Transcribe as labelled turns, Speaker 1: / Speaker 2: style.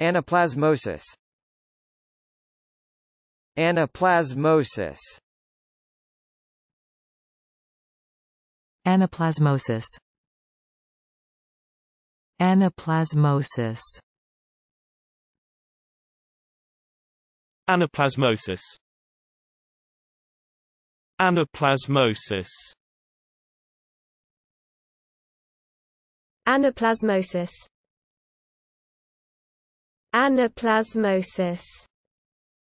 Speaker 1: Anaplasmosis. Anaplasmosis.
Speaker 2: Anaplasmosis. Anaplasmosis.
Speaker 3: Anaplasmosis. Anaplasmosis.
Speaker 4: Anaplasmosis. Anaplasmosis.